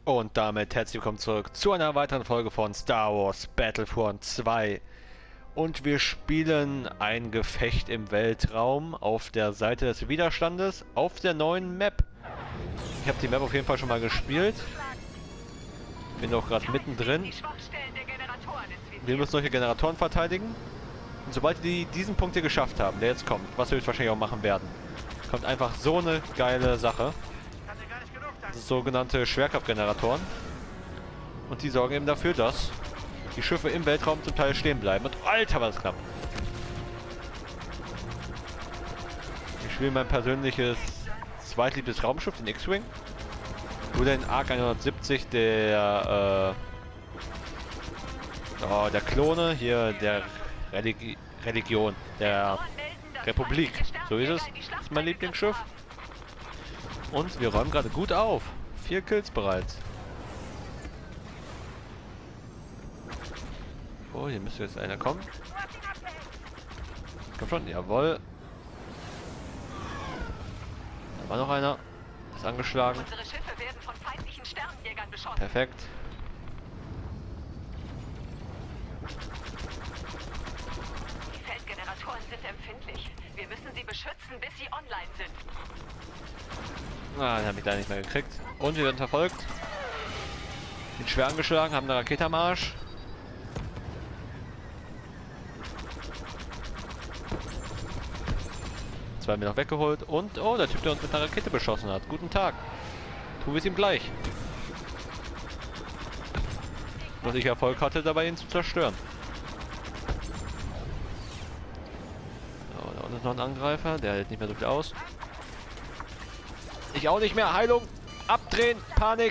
Und damit herzlich willkommen zurück zu einer weiteren Folge von Star Wars Battlefront 2. Und wir spielen ein Gefecht im Weltraum auf der Seite des Widerstandes auf der neuen Map. Ich habe die Map auf jeden Fall schon mal gespielt. Bin auch gerade mittendrin. Wir müssen solche Generatoren verteidigen. Und sobald die diesen Punkt hier geschafft haben, der jetzt kommt, was wir jetzt wahrscheinlich auch machen werden, kommt einfach so eine geile Sache. Sogenannte Schwerkraftgeneratoren. Und die sorgen eben dafür, dass die Schiffe im Weltraum zum Teil stehen bleiben. Und Alter, war das knapp. Ich spiele mein persönliches zweitliebstes Raumschiff, den X-Wing. Oder den ARC 170 der Klone, hier der Religion, der Republik. So ist es. Das ist mein Lieblingsschiff. Und wir räumen gerade gut auf. 4 Kills bereits. Oh, hier müsste jetzt einer kommen. Komm schon, jawohl. Da war noch einer. Ist angeschlagen. Unsere Schiffe werden von feindlichen Sternenjägern beschossen. Perfekt. Die Feldgeneratoren sind empfindlich. Wir müssen sie beschützen, bis sie online sind. Ah, den habe ich leider nicht mehr gekriegt. Und wir werden verfolgt. Sind schwer angeschlagen, haben eine Rakete am Arsch. Zwei haben wir noch weggeholt. Und, oh, der Typ, der uns mit einer Rakete beschossen hat. Guten Tag. Tun wir es ihm gleich. Dass ich Erfolg hatte, dabei ihn zu zerstören. So, da unten ist noch ein Angreifer. Der hält nicht mehr so viel aus. Ich auch nicht mehr. Heilung. Abdrehen. Panik.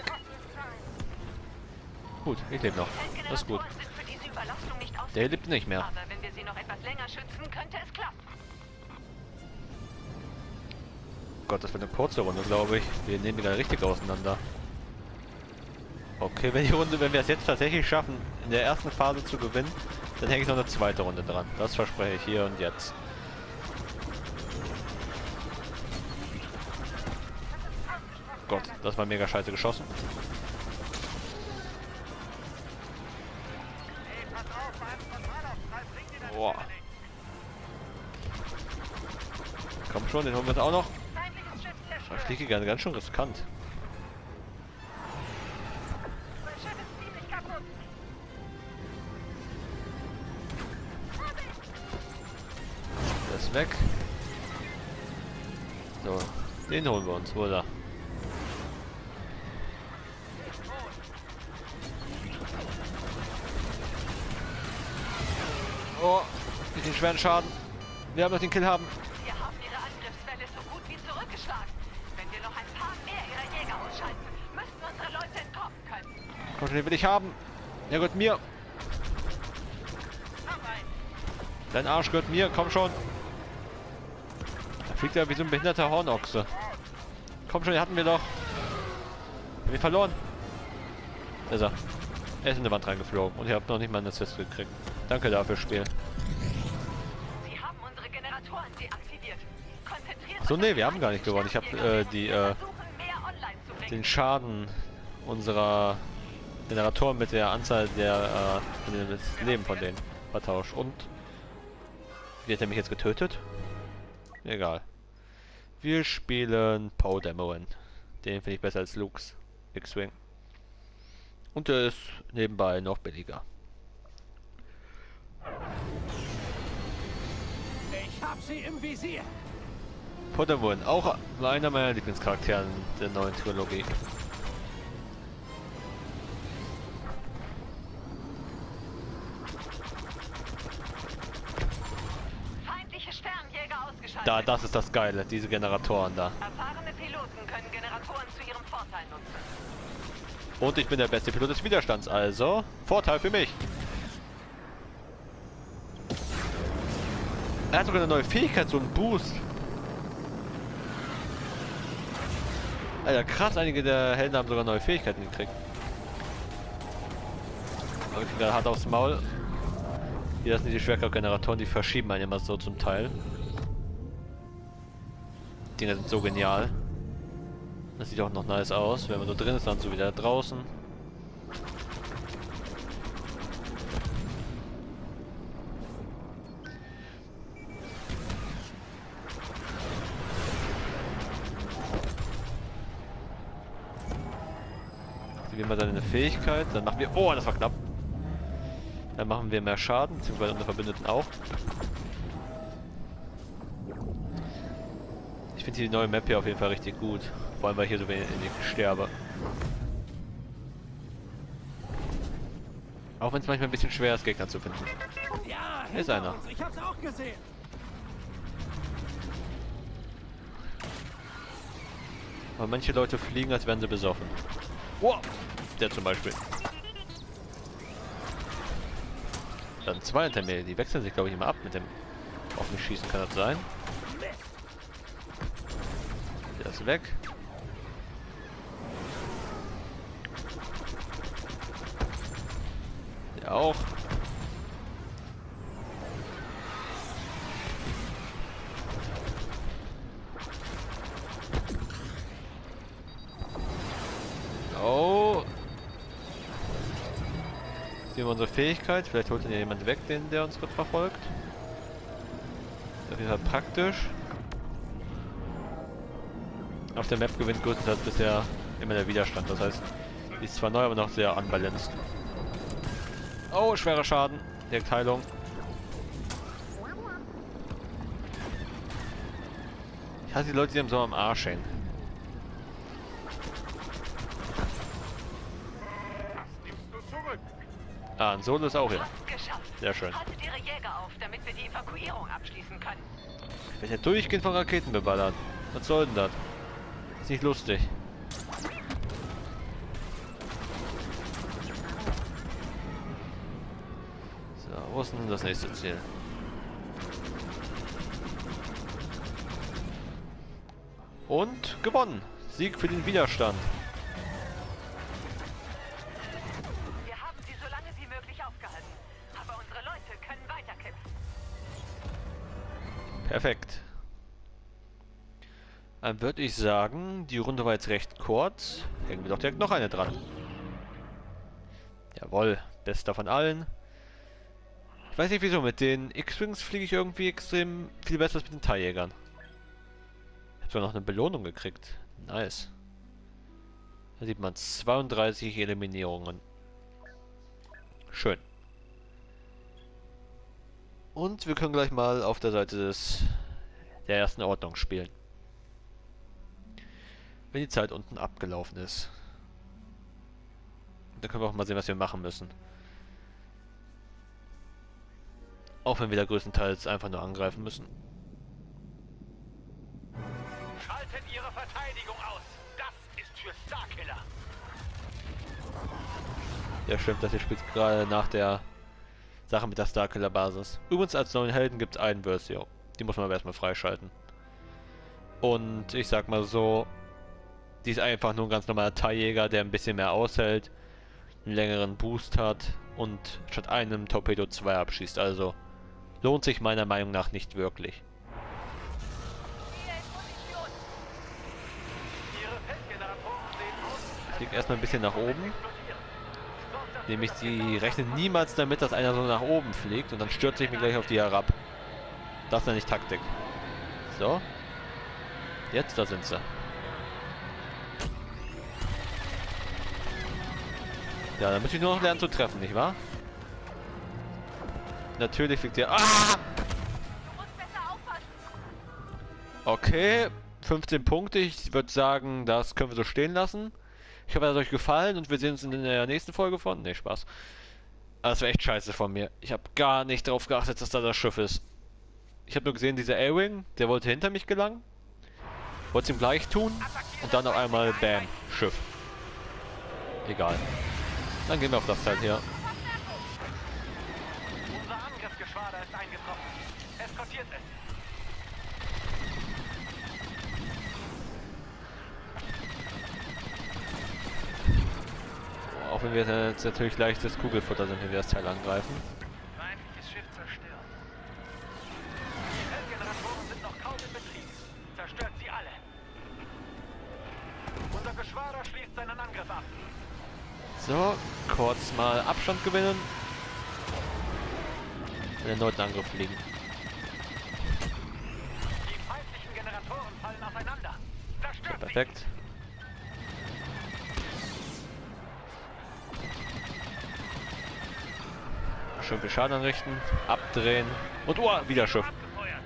Gut, ich lebe noch. Das ist gut. Der lebt nicht mehr. Aber wenn wir sie noch etwas länger schützen, könnte es klappen. Gott, das wird eine kurze Runde, glaube ich. Wir nehmen die gerade richtig auseinander. Okay, wenn wir es jetzt tatsächlich schaffen, in der ersten Phase zu gewinnen, dann hänge ich noch eine zweite Runde dran. Das verspreche ich hier und jetzt. Gott, das war mega scheiße geschossen. Boah. Komm schon, den holen wir uns auch noch. Ich fliege gerne ganz schön riskant. Der ist weg. So, den holen wir uns, wo ist er? Oh, mit den schweren Schaden. Wir haben noch den Kill haben. Wir haben ihre Angriffswelle so gut wie zurückgeschlagen. Wenn wir noch ein paar mehr ihrer Jäger ausschalten, müssten unsere Leute entkommen können. Komm schon, den will ich haben. Der gehört mir. Dein Arsch gehört mir, komm schon. Da fliegt er wie so ein behinderter Hornochse. Komm schon, den hatten wir doch. Haben wir verloren. Da ist er. Er ist in die Wand reingeflogen und ich habe noch nicht mal einen Assist gekriegt. Danke dafür, Spiel. Sie haben unsere Generatoren deaktiviert. Konzentriert Achso, euch nee, auf wir haben gar nicht gewonnen. Ich habe versuchen, mehr online zu bringen. den Schaden unserer Generatoren mit der Anzahl der das Leben von denen vertauscht. Und wie hat er mich jetzt getötet? Egal. Wir spielen Poe Dameron. Den finde ich besser als Luke's X-Wing. Und der ist nebenbei noch billiger. Ich hab sie im Visier. Poe Dameron, auch einer meiner Lieblingscharakteren der neuen Trilogie. Feindliche Sternjäger ausgeschaltet. Das ist das Geile, diese Generatoren da. Erfahrene Piloten können Generatoren zu ihrem Vorteil nutzen. Und ich bin der beste Pilot des Widerstands, also Vorteil für mich. Er hat sogar eine neue Fähigkeit, so einen Boost. Alter, krass, einige der Helden haben sogar neue Fähigkeiten gekriegt. Aber ich bin gerade hart aufs Maul. Hier sind die Schwerkraftgeneratoren, die verschieben einen immer so zum Teil. Die Dinger sind so genial. Das sieht auch noch nice aus. Wenn man nur drin ist, dann so wieder draußen. Aktivieren wir dann eine Fähigkeit. Dann machen wir... Oh, das war knapp. Dann machen wir mehr Schaden, beziehungsweise unsere Verbündeten auch. Ich finde die neue Map hier auf jeden Fall richtig gut. Vor allem, weil ich hier so wenig sterbe. Auch wenn es manchmal ein bisschen schwer ist, Gegner zu finden. Ja, Ist einer. uns. Ich hab's auch gesehen. Aber manche Leute fliegen, als wären sie besoffen. Wow! Der zum Beispiel. Dann zwei hinter mir, die wechseln sich glaube ich immer ab mit dem auf mich schießen, kann das sein? Der ist weg. Der auch. Oh. Sehen wir unsere Fähigkeit. Vielleicht holt ihn ja jemand weg, der uns gerade verfolgt. Ist auf jeden Fall praktisch. Auf der Map gewinnt größtenteils bisher immer der Widerstand. Das heißt, die ist zwar neu, aber noch sehr unbalanced. Oh, schwerer Schaden. Direkt Heilung. Ich hasse die Leute, die einem so am Arsch hängen. Ah, ein Solo ist auch hier. Geschafft. Sehr schön. Haltet ihre Jäger auf, damit wir die Evakuierung abschließen können. Ich werde ja durchgehend von Raketen beballert. Was soll denn das? Ist nicht lustig. So, wo ist denn das nächste Ziel? Und gewonnen. Sieg für den Widerstand. Wir haben sie so lange wie möglich aufgehalten. Aber unsere Leute können weiterkämpfen. Perfekt. Dann würde ich sagen, die Runde war jetzt recht kurz. Hängen wir doch direkt noch eine dran. Jawohl, bester von allen. Ich weiß nicht wieso, mit den X-Wings fliege ich irgendwie extrem viel besser als mit den TIE-Jägern. Ich habe sogar noch eine Belohnung gekriegt. Nice. Da sieht man 32 Eliminierungen. Schön. Und wir können gleich mal auf der Seite der ersten Ordnung spielen. Wenn die Zeit unten abgelaufen ist. Dann können wir auch mal sehen, was wir machen müssen. Auch wenn wir da größtenteils einfach nur angreifen müssen. Schaltet ihre Verteidigung aus. Das ist für Starkiller. Ja, stimmt, das hier spielt gerade nach der Sache mit der Starkiller-Basis. Übrigens, als neuen Helden gibt es einen Versio. Die muss man aber erstmal freischalten. Und ich sag mal so, die ist einfach nur ein ganz normaler TIE-Jäger, der ein bisschen mehr aushält, einen längeren Boost hat und statt einem Torpedo 2 abschießt. Also lohnt sich meiner Meinung nach nicht wirklich. Ich fliege erstmal ein bisschen nach oben. Nämlich, die rechnen niemals damit, dass einer so nach oben fliegt und dann stürze ich mich gleich auf die herab. Das ist ja nicht Taktik. So. Jetzt, da sind sie. Ja, dann muss ich nur noch lernen zu treffen, nicht wahr? Natürlich fliegt ihr... Ah! Du musst besser aufpassen. Okay, 15 Punkte. Ich würde sagen, das können wir so stehen lassen. Ich hoffe, es hat euch gefallen und wir sehen uns in der nächsten Folge von... Ne, Spaß. Aber das war echt scheiße von mir. Ich habe gar nicht darauf geachtet, dass da das Schiff ist. Ich habe nur gesehen, dieser A-Wing, der wollte hinter mich gelangen. Wollte es ihm gleich tun. Und dann auf einmal, bam, Schiff. Egal. Dann gehen wir auf das Teil hier. Unser Angriffsgeschwader ist eingetroffen. Eskortiert es. Auch wenn wir jetzt natürlich leichtes Kugelfutter sind, wenn wir das Teil angreifen. Feindliches Schiff zerstört. Die Feldgeneratoren sind noch kaum in Betrieb. Zerstört sie alle. Angriff ab. So, kurz mal Abstand gewinnen. Den erneuten Angriff fliegen. Die feindlichen Generatoren fallen aufeinander. Ja, Zerstört sie! perfekt. Schön viel Schaden anrichten, abdrehen und wieder Schiff. Abgefeuert.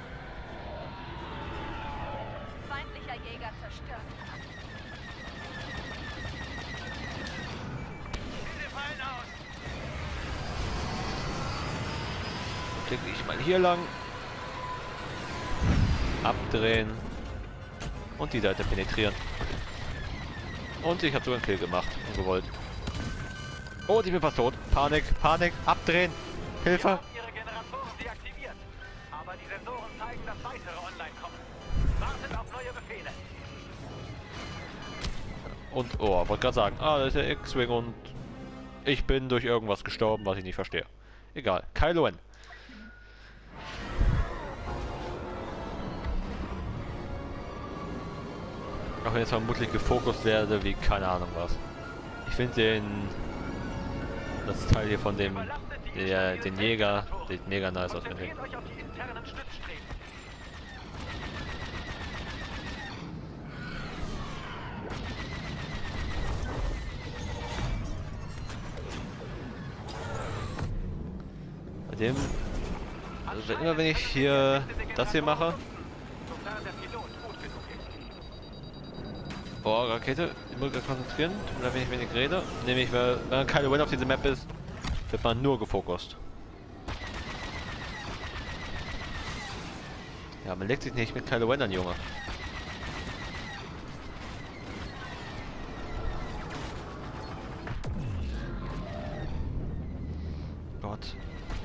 Feindlicher Jäger zerstört. Diese fallen aus. Klicke ich mal hier lang. Abdrehen. Und die Seite penetrieren. Und ich habe sogar einen Kill gemacht. Ungewollt. Oh, ich bin fast tot. Panik, Panik, abdrehen. Wir Hilfe. haben ihre Generatoren deaktiviert. Aber die Sensoren zeigen, dass weitere online kommen. Wartet auf neue Befehle. Und, oh, wollte gerade sagen, das ist der X-Wing und ich bin durch irgendwas gestorben, was ich nicht verstehe. Egal. Kylo Ren. Auch wenn jetzt vermutlich gefokust werde, wie keine Ahnung was. Ich finde das Teil hier von dem, den Jäger, sieht mega nice aus, finde ich. Konzentriert euch auf die internen Stützstreben. Bei dem, also immer wenn ich hier das hier mache, Sofern der Pilot gut genug ist. boah, Rakete, ich muss mich konzentrieren, oder wenn ich wenig rede, nämlich weil, wenn Kylo Ren auf dieser Map ist, wird man nur gefokust. Ja, man legt sich nicht mit Kylo Ren an, Junge. Gott.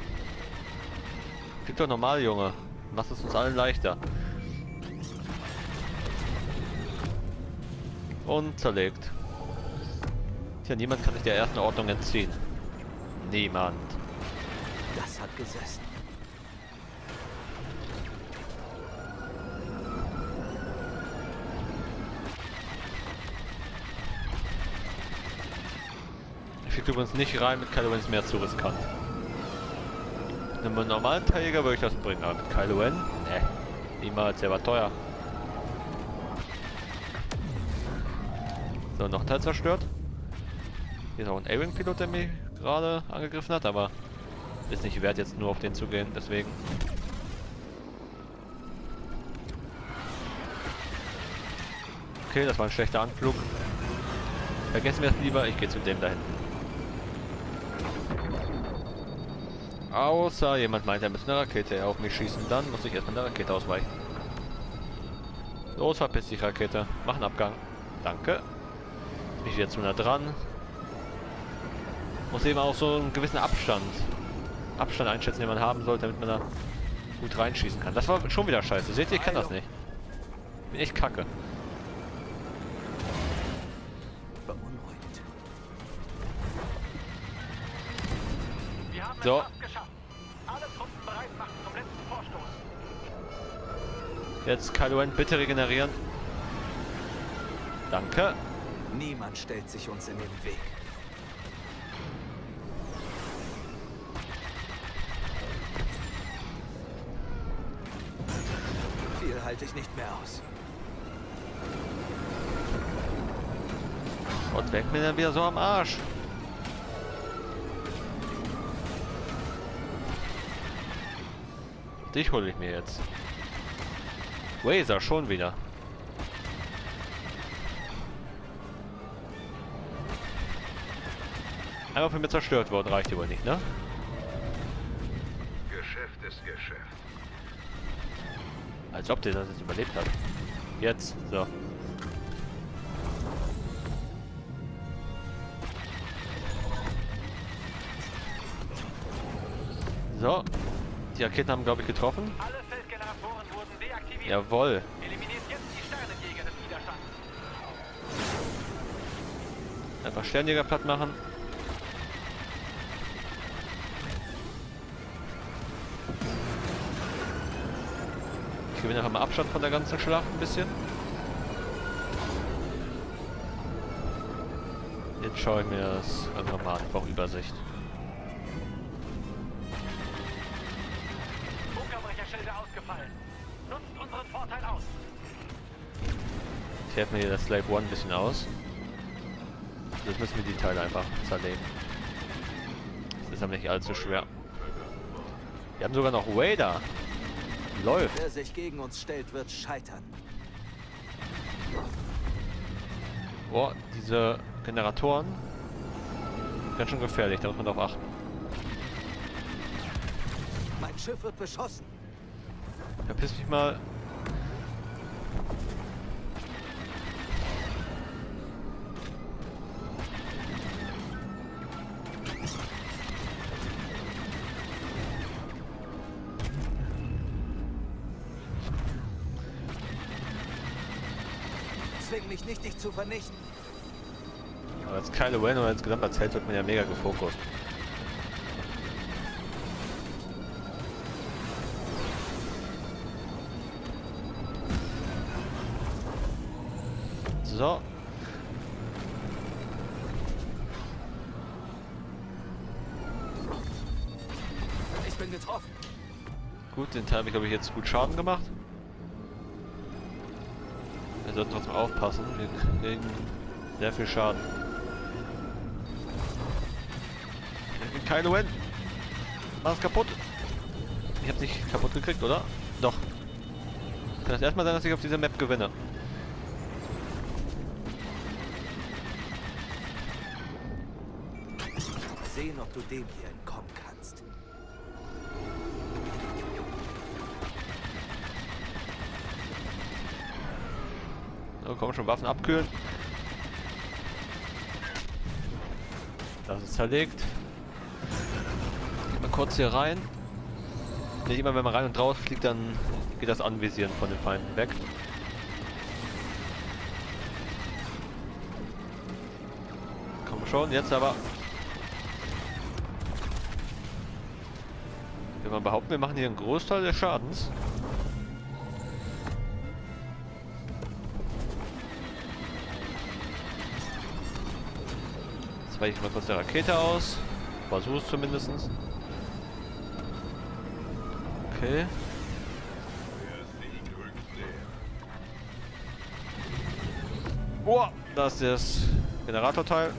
Gib doch normal, Junge. Machst es uns allen leichter. Und zerlegt. Tja, niemand kann sich der ersten Ordnung entziehen. Niemand. Das hat gesessen. Ich fliege übrigens nicht rein, mit Kylo Ren ist mehr zu riskant. Mit einem normalen Träger würde ich das bringen, aber mit Kylo Ren? Ne. Niemals, der war teuer. So, noch ein Teil zerstört. Hier ist auch ein A-Wing-Pilot, der mich gerade angegriffen hat, aber ist nicht wert, jetzt nur auf den zu gehen, deswegen. Okay, das war ein schlechter Anflug. Vergessen wir es lieber, ich gehe zu dem da hinten. Außer jemand meint, er müsste eine Rakete auf mich schießen, dann muss ich erstmal der Rakete ausweichen. Los, verpiss dich, Rakete. Mach einen Abgang. Danke. Bin ich wieder zu nah dran. Muss eben auch so einen gewissen Abstand einschätzen, den man haben sollte, damit man da gut reinschießen kann. Das war schon wieder scheiße. Seht ihr, ich kann das nicht. Bin echt kacke. Beunruhigend. Wir haben So. es fast geschafft. Alle Truppen bereit machen zum letzten Vorstoß. Jetzt Kylo Ren, bitte regenerieren. Danke. Niemand stellt sich uns in den Weg. Viel halte ich nicht mehr aus. Und weg mir dann wieder so am Arsch. Dich hole ich mir jetzt. Wazer schon wieder. Einmal von mir zerstört worden, reicht wohl nicht, ne? Geschäft ist Geschäft. Als ob der das jetzt überlebt hat. Jetzt, so. So. Die Raketen haben, glaube ich, getroffen. Alle Feldgeneratoren wurden deaktiviert. Jawohl. Eliminiert jetzt die Sternenjäger des Widerstands. Einfach Sternjäger platt machen. Ich gewinne einfach mal Abstand von der ganzen Schlacht ein bisschen. Jetzt schaue ich mir das einfach mal an. Ich brauche Übersicht. Bunkerbrecherschilde ausgefallen. Nutzt unseren Vorteil aus. Ich helfe mir hier das Slave One ein bisschen aus. Jetzt müssen wir die Teile einfach zerlegen. Das ist aber nicht allzu schwer. Wir haben sogar noch Raider. Läuft. Wer sich gegen uns stellt, wird scheitern. Oh, diese Generatoren. Ganz schön gefährlich, da muss man drauf achten. Mein Schiff wird beschossen. Verpiss mich mal. Zwing mich nicht, dich zu vernichten. Aber als Kylo Ren oder insgesamt als Held wird man ja mega gefokust. So. Ich bin getroffen. Gut, den Teil habe ich, glaube ich, jetzt gut Schaden gemacht. Wir sollten trotzdem aufpassen, wir kriegen sehr viel Schaden. Kylo Ren! Mach es kaputt! Ich hab's nicht kaputt gekriegt, oder? Doch. Kann das erstmal sein, dass ich auf dieser Map gewinne. Sehen, ob du dem hier entkommen kannst. So, komm schon, Waffen abkühlen. Das ist zerlegt. Geht mal kurz hier rein. Nicht immer, wenn man rein und raus fliegt, dann geht das Anvisieren von den Feinden weg. Komm schon, jetzt aber. Wenn man behaupten, wir machen hier einen Großteil des Schadens. Jetzt weiche ich mal kurz der Rakete aus. Versuche es zumindest. Okay. Oh, da ist das Generatorteil.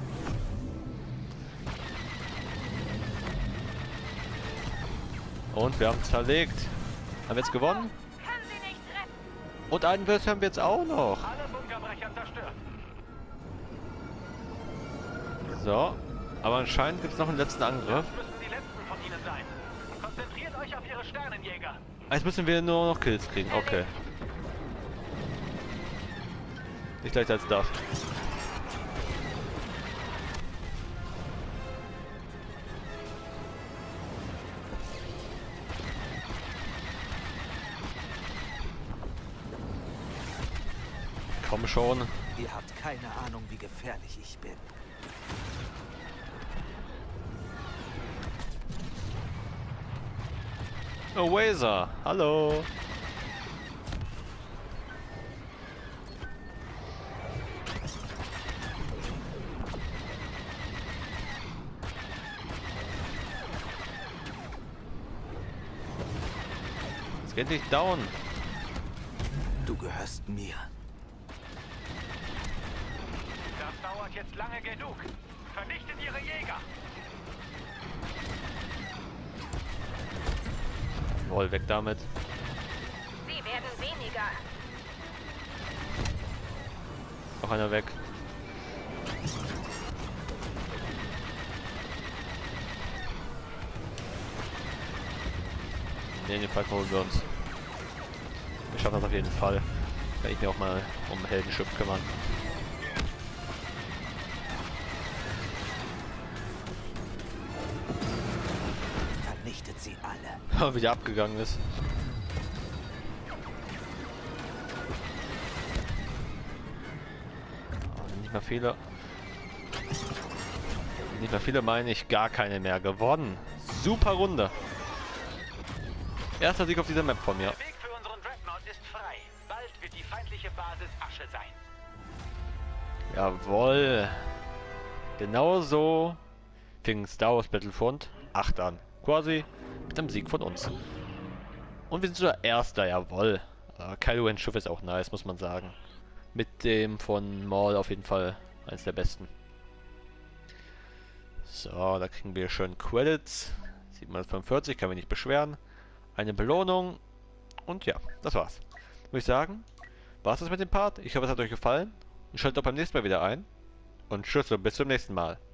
Und wir haben zerlegt. Haben wir jetzt gewonnen? Kann sie nicht retten. Und einen Bild haben wir jetzt auch noch. Alle Bunkerbrecher zerstört. So. Aber anscheinend gibt es noch einen letzten Angriff. Das müssen die letzten von ihnen sein. Konzentriert euch auf ihre Sternenjäger. Jetzt müssen wir nur noch Kills kriegen. Okay. Nicht leichter als das. Komm schon. Ihr habt keine Ahnung, wie gefährlich ich bin. Oh, Wazer. Hallo. Jetzt geht nicht down. Du gehörst mir. Das dauert jetzt lange genug. Vernichtet ihre Jäger. Jawohl, weg damit. Sie werden weniger. Noch einer weg. Ne, den Fall holen wir uns. Wir schaffen das auf jeden Fall. Kann ich mir auch mal um Heldenschiff kümmern. Vernichtet sie alle. Wie der abgegangen ist. Nicht mehr viele. Nicht mehr viele, meine ich, gar keine mehr gewonnen. Super Runde. Erster Sieg auf dieser Map von mir. Der Weg für unseren Dreadnought ist frei. Bald wird die feindliche Basis Asche sein. Jawohl. Genauso fing Star Wars Battlefront 8 an. Quasi mit dem Sieg von uns. Und wir sind sogar Erster, jawohl. Kylo Ren's Schiff ist auch nice, muss man sagen. Mit dem von Maul auf jeden Fall eines der besten. So, da kriegen wir schön Credits. 745, kann mich nicht beschweren. Eine Belohnung. Und ja, das war's. Würde ich sagen, war's das mit dem Part. Ich hoffe, es hat euch gefallen. Und schaltet auch beim nächsten Mal wieder ein. Und tschüss und bis zum nächsten Mal.